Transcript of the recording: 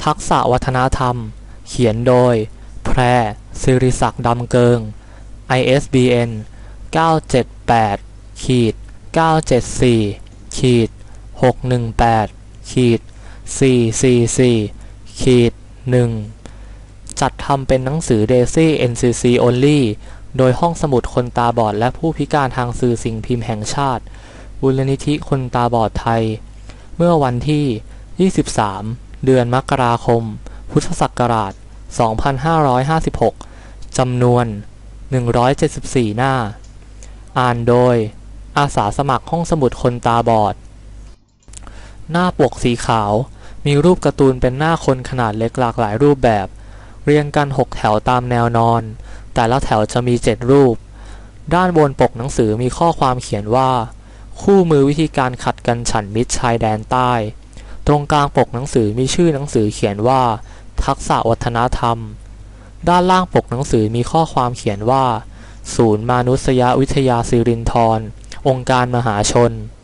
ทักษะวัฒนธรรมเขียนโดยแพรศิริศักดิ์ดำเกิง ISBN 978-444-444-1จัดทำเป็นหนังสือ Daisy NCC Only โดยห้องสมุดคนตาบอดและผู้พิการทางสื่อสิ่งพิมพ์แห่งชาติมูลนิธิคนตาบอดไทยเมื่อวันที่23เดือนมกราคมพุทธศักราช2556จำนวน174หน้าอ่านโดยอาสาสมัครห้องสมุดคนตาบอดหน้าปกสีขาวมีรูปการ์ตูนเป็นหน้าคนขนาดเล็กหลากหลายรูปแบบเรียงกัน6แถวตามแนวนอนแต่ละแถวจะมี7รูปด้านบนปกหนังสือมีข้อความเขียนว่าคู่มือวิธีการขัดกันฉันมิตรชายแดนใต้ตรงกลางปกหนังสือมีชื่อหนังสือเขียนว่าทักษะวัฒนธรรมด้านล่างปกหนังสือมีข้อความเขียนว่าศูนย์มานุษยวิทยาสิรินธรองค์การมหาชน